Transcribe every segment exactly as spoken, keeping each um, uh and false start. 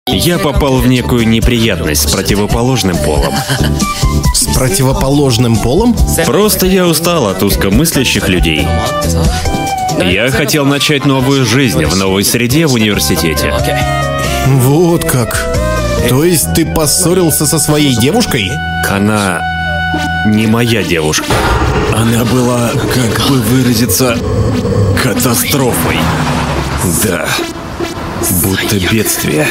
Я попал в некую неприятность с противоположным полом. С противоположным полом? Просто я устал от узкомыслящих людей. Я хотел начать новую жизнь в новой среде в университете. Вот как. То есть ты поссорился со своей девушкой? Она не моя девушка. Она была, как бы выразиться, катастрофой. Да, будто бедствие.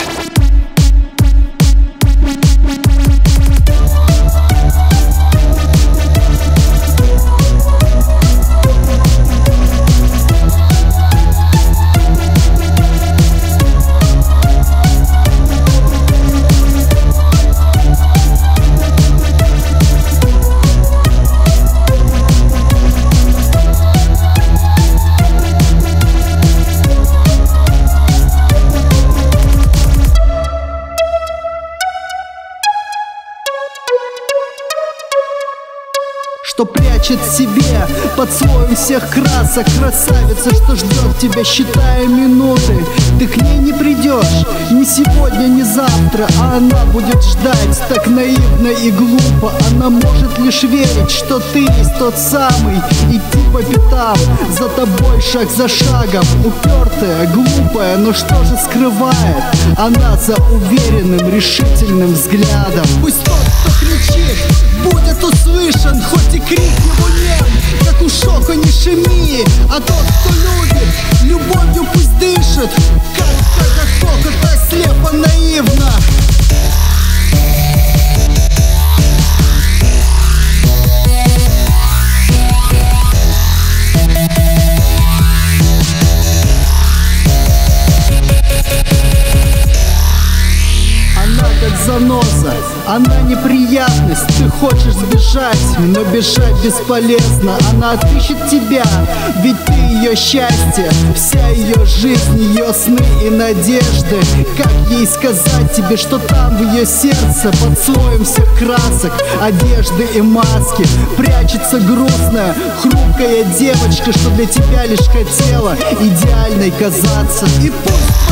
Что прячет в себе под слоем всех красок красавица, что ждет тебя, считая минуты. Ты к ней не придешь ни сегодня, ни завтра, а она будет ждать так наивно и глупо. Она может лишь верить, что ты есть тот самый, идти по пятам за тобой шаг за шагом. Упертая, глупая, но что же скрывает она за уверенным, решительным взглядом? Пусть тот, кто кричит, будет услышан, хоть и крик его нем, как у шока не шеми. А тот, кто любит, любовью пусть дышит, как Кока-Кока, так слепо наивно. Она как заноза, она неприятность. Ты хочешь сбежать, но бежать бесполезно. Она отыщет тебя, ведь ты ее счастье, вся ее жизнь, ее сны и надежды. Как ей сказать тебе, что там в ее сердце под слоем всех красок, одежды и маски прячется грустная, хрупкая девочка, что для тебя лишь хотела идеальной казаться. И пусть